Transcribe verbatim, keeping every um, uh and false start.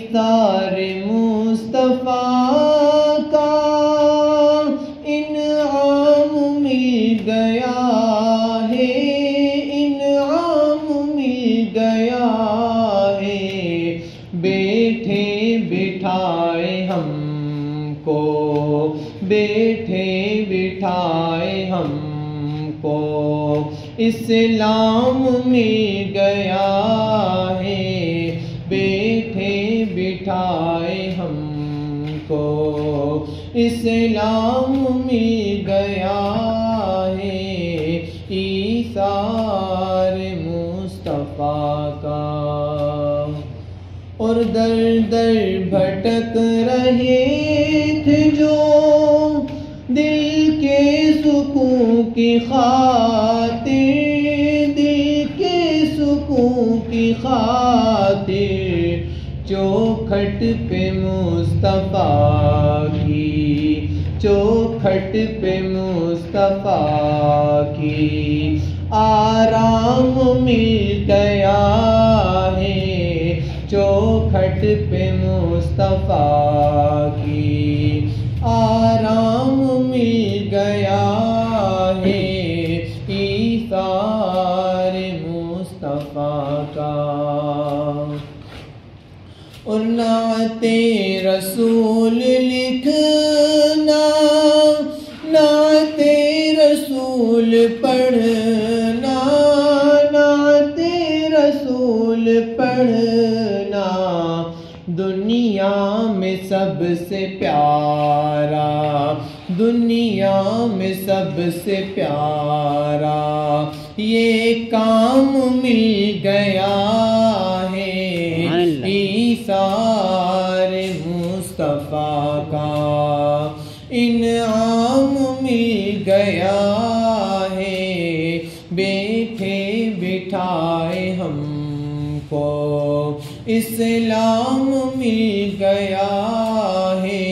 ایثار مصطفیٰ کا انعام مل گیا ہے، انعام مل گیا ہے، بیٹھے بٹھائے ہم کو، بیٹھے بٹھائے ہم کو اسلام مل گیا ہے، بیٹھے بٹھائے ہم کو اسلام مل گیا ہے، ایثار مصطفیٰ کا۔ اور در در بھٹک رہے تھے جو دل کے سکون کی خاطر، دل کے سکون کی خاطر، چوکھٹ پہ مصطفیٰ کی، چوکھٹ پہ مصطفیٰ کی آرام مل گیا ہے، چوکھٹ پہ مصطفیٰ کی آرام مل گیا ہے، ایثار مصطفیٰ کا۔ اور نعت رسول لکھنا، نعت رسول پڑھنا، نعت رسول پڑھنا دنیا میں سب سے پیارا، دنیا میں سب سے پیارا یہ کام مل گیا ہے، ایثار مصطفیٰ کا انعام مل گیا ہے، بیٹھے بٹھائے ہم کو اسلام مل گیا ہے،